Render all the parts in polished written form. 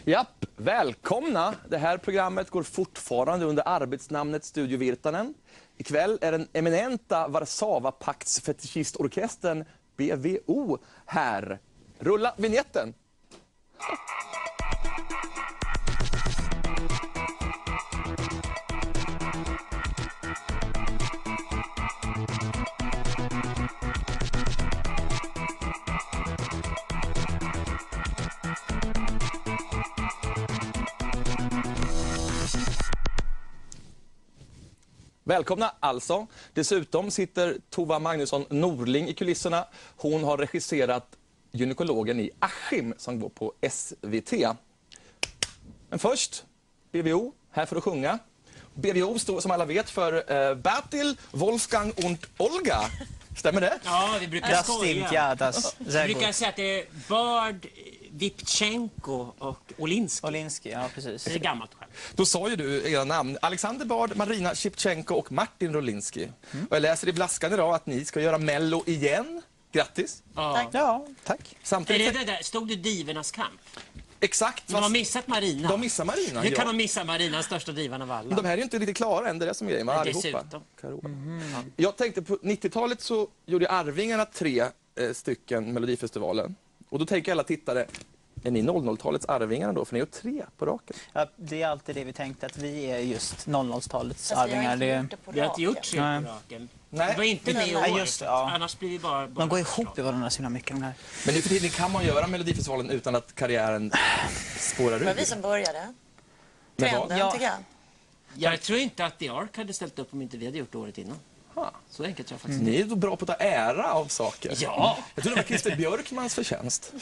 Japp, välkomna! Det här programmet går fortfarande under arbetsnamnet Studio Virtanen. Ikväll är den eminenta Warszawapaktsfetischistorkestern BVO här. Rulla vignetten! Välkomna alltså. Dessutom sitter Tova Magnusson Norling i kulisserna. Hon har regisserat Gynekologen i Askim som går på SVT. Men först, BVO, här för att sjunga. BVO står som alla vet för Bertil, Wolfgang und Olga. Stämmer det? Ja, vi brukar skoja. Vi brukar säga att det är Börd, Vipchenko och Olinsky. Ja, precis. Det är gammalt skämt. Då sa ju du era namn. Alexander Bard, Marina Shipchenko och Martin Rolinsky. Och jag läser i Blaskan idag att ni ska göra Mello igen. Grattis. Ja. Tack. Ja, tack. Samtidigt... Är det där? Stod du Divernas kamp? Exakt. De har missat Marina. De missar Marina, Hur kan de missa Marina, största divan av alla? De här är ju inte riktigt klara än, det är det som är grejen med allihopa. Jag tänkte på 90-talet så gjorde Arvingarna 3 stycken Melodifestivalen. Och då tänker alla tittare, är ni 00-talets Arvingarna då? För ni är ju 3 på raken. Ja, det är alltid det vi tänkte, att vi är just 00-talets arvingar. Vi har inte gjort 3 på raken. Nej. Det var inte med i år. Nej, just det, ja. Annars blir vi bara De går ihop i varandra så himla mycket. De här. Men nu för tiden kan man göra Melodifestivalen utan att karriären spårar Det var ur. vi som började. Men vad? Trenden, Ja. tycker jag. Jag tror inte att The Ark hade ställt upp om inte vi hade gjort det året innan. Så enkelt tror jag faktiskt. Ni är så bra på att ta ära av saker. Ja. Jag tror det var Christer Björkmans förtjänst.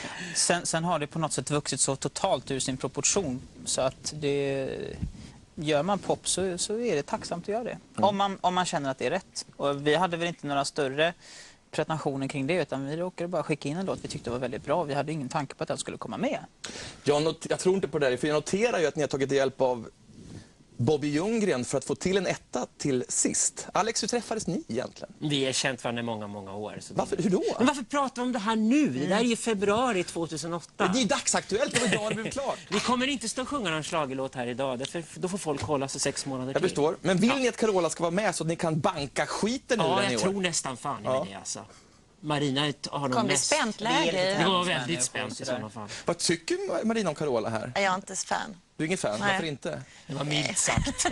Sen har det på något sätt vuxit så totalt ur sin proportion så att det... Gör man pop så är det tacksamt att göra det. Om man känner att det är rätt. Och vi hade väl inte några större pretensioner kring det, utan vi råkade bara skicka in en låt vi tyckte var väldigt bra. Vi hade ingen tanke på att den skulle komma med. Jag tror inte på det där, för jag noterar ju att ni har tagit hjälp av Bobby Ljunggren för att få till en etta till sist. Alex, hur träffades ni egentligen? Vi är känt varandra i många år. Så Varför? Hur då? Men varför pratar vi om det här nu? Det där är ju februari 2008. Det är dagsaktuellt, och idag det blev klart. Vi kommer inte stå och sjunga någon schlagerlåt här idag. Då får folk hålla sig 6 månader till. Jag förstår. Men vill ni att Carola ska vara med så att ni kan banka skiten ur den Ja, i jag år? tror nästan fan i det alltså. Marina har nog Kom det mest... spänt läge? Det var väldigt spänt i sådana fall. Vad tycker Marina om Carola här? Jag är inte fan. Du är ingen fan, Nej. varför inte? Det var milt sagt.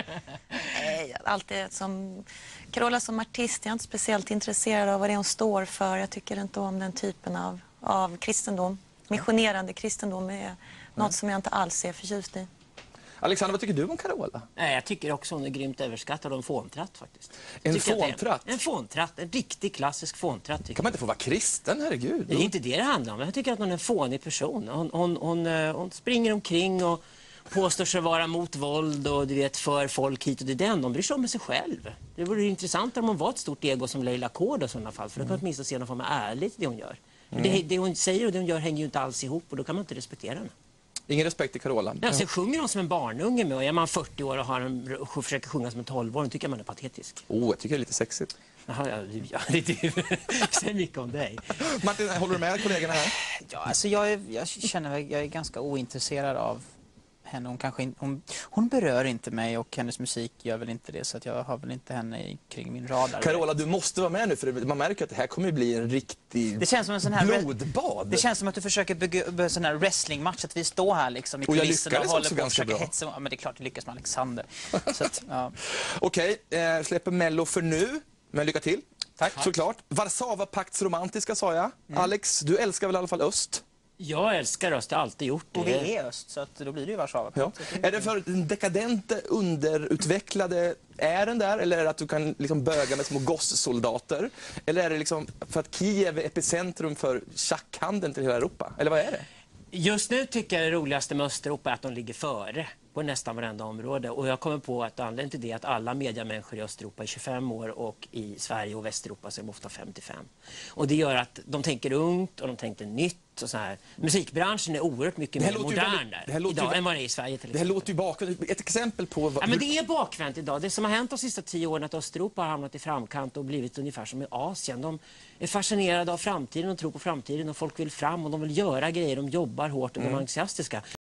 Alltid som Carola som artist, jag är inte speciellt intresserad av vad det är hon står för. Jag tycker inte om den typen av kristendom. Missionerande kristendom är något som jag inte alls är förtjust i. Alexander, vad tycker du om Carola? Nej, jag tycker också hon är grymt överskattad och en fåntratt faktiskt. En fåntratt? En fåntratt, en riktig klassisk fåntratt. Kan man inte få vara kristen, herregud? Det är inte det handlar om. Jag tycker att hon är en fånig person. Hon springer omkring och påstår sig vara mot våld och du vet för folk hit och det är den. De bryr sig om sig själv. Det vore intressant om hon var ett stort ego som Leila Kård i sådana fall. För då kan man åtminstone se någon form av ärligt det hon gör. Det hon säger och det hon gör hänger ju inte alls ihop och då kan man inte respektera henne. Ingen respekt till Carola. Ja, sen sjunger hon som en barnunge med och är man 40 år och försöker sjunga som en 12-åring tycker man är patetisk. Jag tycker det är lite sexigt. Jaha, det säger mycket om dig. Martin, håller du med kollegorna här? Ja, alltså jag känner att jag är ganska ointresserad av henne. Hon berör inte mig och hennes musik gör väl inte det, så att jag har väl inte henne kring min radar. Carola, du måste vara med nu för man märker att det här kommer bli en riktig det känns som en sån här blodbad. Det känns som att du försker bygga en sån här wrestlingmatch, att vi står här liksom i kulisserna och håller på att försöka hetsa. Ja, men det är klart det lyckas med Alexander. Så att, ja. Okej, släpper Mello för nu, men lycka till. Tack. Såklart. Warszawapaktsromantiska sa jag. Alex, du älskar väl i alla fall öst? Jag älskar öst, jag har alltid gjort det. Och vi är öst, så att då blir det ju Warszawa. Ja. Är det för den dekadente, underutvecklade ären där? Eller är det att du kan liksom böga med små gosssoldater? Eller är det liksom för att Kiev är epicentrum för tjackhandeln till hela Europa? Eller vad är det? Just nu tycker jag det roligaste med Östeuropa är att de ligger före på nästan varenda område. Och jag kommer på att anledningen till det är att alla mediamänniskor i Östeuropa är 25 år och i Sverige och Västeuropa så är de ofta 55. Och det gör att de tänker ungt och de tänker nytt och så här. Musikbranschen är oerhört mycket mer modern där idag än vad det är i Sverige till exempel. Det här låter ju bakvänt. Ett exempel på... Ja, men det är bakvänt idag. Det som har hänt de sista 10 åren är att Östeuropa har hamnat i framkant och blivit ungefär som i Asien. De är fascinerade av framtiden och tror på framtiden och folk vill fram och de vill göra grejer. De jobbar hårt och de är entusiastiska.